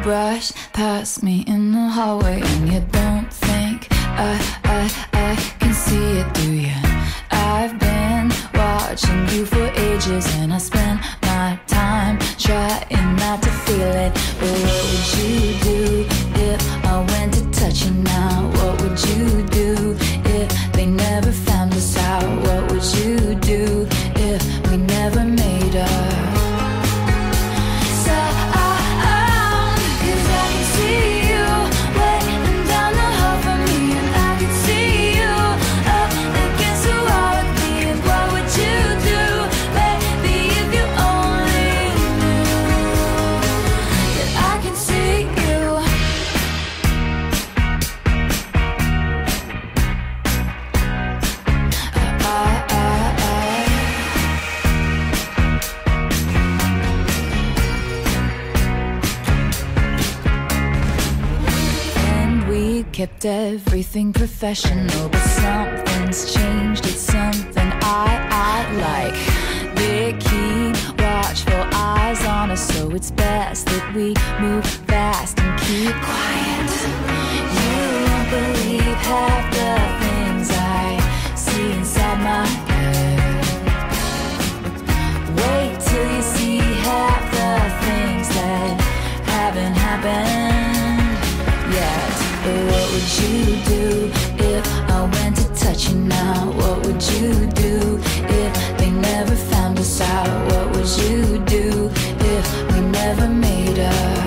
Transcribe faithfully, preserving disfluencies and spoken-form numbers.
brush past me in the hallway, and you don't think I, I, I can see it, do you? I've been watching you for ages, and I spend my time trying not to feel it. But what would you do if I went to touch you now? What would you do if they never found us out? What would you do if we never made up? Kept everything professional, but something's changed. It's something I, I like. They keep watchful eyes on us, so it's best that we move fast and keep quiet. You won't believe half the things I see inside my head. Wait till you see half the things that haven't happened yet. But what would you do if I went to touch you now? What would you do if they never found us out? What would you do if we never made up?